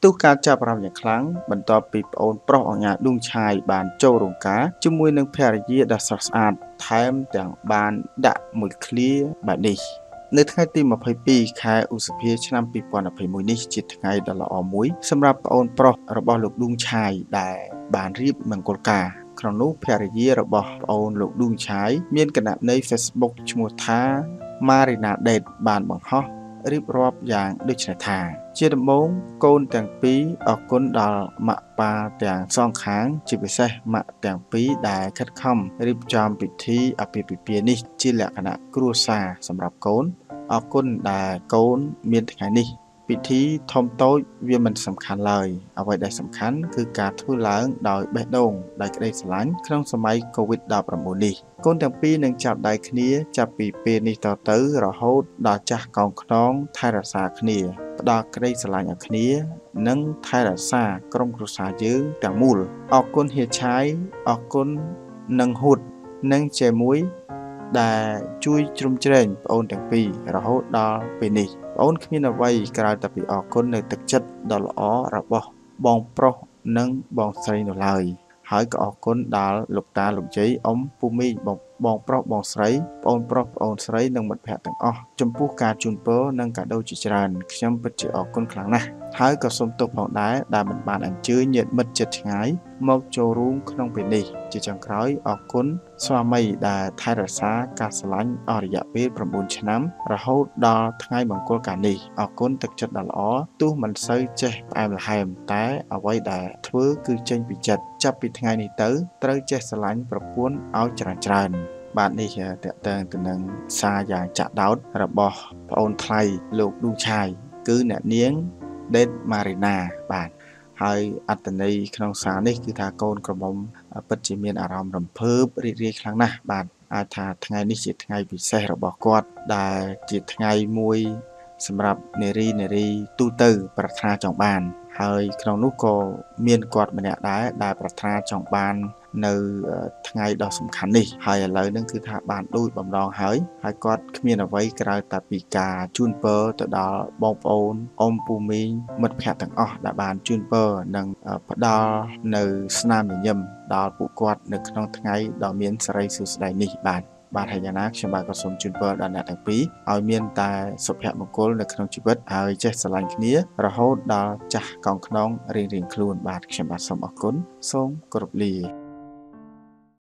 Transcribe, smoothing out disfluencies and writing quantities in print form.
ទូការចាប់អារម្មណ៍យ៉ាងខ្លាំងបន្ទាប់ពីប្អូនប្រុសអង្ញាលួងឆាយបានចូលរោងការជាមួយនឹងភរិយាដ៏ស្រស់ស្អាតថែមទាំងបានដាក់មួយឃ្លាបែបនេះនៅថ្ងៃទី22ខែឧសភាឆ្នាំ2021នេះជាថ្ងៃដ៏ល្អមួយសម្រាប់ប្អូនប្រុសរបស់លោកឌួងឆាយដែលបានរៀបមង្គលការក្នុងនោះភរិយារបស់ប្អូនលោកឌួងឆាយមានគណនី Facebook ឈ្មោះថា Marina Date បានបង្ហោះរៀបរាប់យ៉ាងដូចនេះថាជាដំបូងកូនទាំងពីរអរគុណដល់ម៉ាក់ប៉ាទាំងសងខាងជាពិសេសម៉ាក់ទាំងពីរដែលខិតខំរៀបចំពិធីអាពាហ៍ពិពាហ៍នេះជាលក្ខណៈគ្រួសារសម្រាប់កូនអរគុណដែលកូនមានថ្ងៃនេះពិធីធំតូចវាមិនសំខាន់ឡើយអ្វីដែលសំខាន់គឺការធ្វើឡើងដោយបេះដូងដោយក្តីស្រឡាញ់ក្នុងសម័យ COVID-19 នេះកូនទាំងពីរនឹងចាប់ដៃគ្នាចាប់ពីពេលនេះតទៅរហូតដល់ចាស់កោងខ្នងថែរក្សាគ្នាផ្ដល់ក្តីស្រឡាញ់ឲ្យគ្នានិងថែរក្សាក្រុមគ្រួសារយើងទាំងមូលអរគុណហៀឆាយអរគុណនឹងហួតនិងជាមួយដែលជួយជ្រោមជ្រែងប្អូនទាំងពីររហូតដល់ពេលនេះប្អូនគ្មានអ្វីក្រៅតែពីអរគុណនៅទឹកចិត្តដ៏ល្អរបស់បងប្រុសនិងបងស្រីនោះឡើយហើយក៏អរគុណដល់លោកតាលោកយាយអ៊ំពូមីងបងប្រុសបងស្រីប្អូនប្រុសប្អូនស្រីនិងមិត្តភក្តិទាំងអស់ចំពោះការជូនពរនិងកាដូជាច្រើនខ្ញុំពិតជាអរគុណខ្លាំងណាស់ហើយក៏សូមទោសផងដែរដែលមិនបានអញ្ជើញញាតិមិត្តជិតឆ្ងាយមកចូលរួមក្នុងពេលនេះជាចុងក្រោយអរគុណស្វាមីដែលថែរក្សាការស្រឡាញ់អស់រយៈពេល9ឆ្នាំរហូតដល់ថ្ងៃមង្គលការនេះអរគុណទឹកចិត្តដ៏ល្អទោះមិនសូវចេះផ្អែមល្ហែមតែអ្វីដែលធ្វើគឺចេញពីចិត្តចាប់ពីថ្ងៃនេះទៅត្រូវចេះស្រឡាញ់ប្រពន្ធឲ្យច្រើនបាទនេះតកតើទៅនឹងសារយ៉ាងចាក់ដោតរបស់ប្អូនថ្លៃលោកឌូឆាយគឺអ្នកនាងដេតម៉ារីណាបាទហើយអត្តន័យក្នុងសារនេះគឺថាកូនក្រមុំពិតជាមានអារម្មណ៍រំភើបរីករាយខ្លាំងណាស់បាទអាចថាថ្ងៃនេះជាថ្ងៃពិសេសរបស់គាត់ដែលជាថ្ងៃមួយសម្រាប់នារីទូទៅប្រាថ្នាចង់បានហើយក្នុងនោះក៏មានគាត់ម្នាក់ដែរដែលប្រាថ្នាចង់បាននៅថ្ងៃដ៏សំខាន់នេះហើយឥឡូវហ្នឹងគឺថាបានដូចបំណងហើយគាត់គ្មានអ្វីក្រៅតែពីការជូនពរទៅដល់បងប្អូនអ៊ំពូមីងមិត្តភក្តិទាំងអស់ដែលបានជូនពរនិងផ្ដល់នៅស្នាមញញឹមដល់ពួកគាត់នៅក្នុងថ្ងៃដ៏មានសិរីសួស្តីនេះបាទហើយយ៉ាងណាខ្ញុំបាទក៏សូមជូនពរដល់អ្នកទាំងពីរឲ្យមានតែសុភមង្គលនៅក្នុងជីវិតហើយចេះស្រឡាញ់គ្នារហូតដល់ចាស់កោងខ្នងរៀងខ្លួនបាទខ្ញុំបាទសូមអរគុណសូមគោរពលា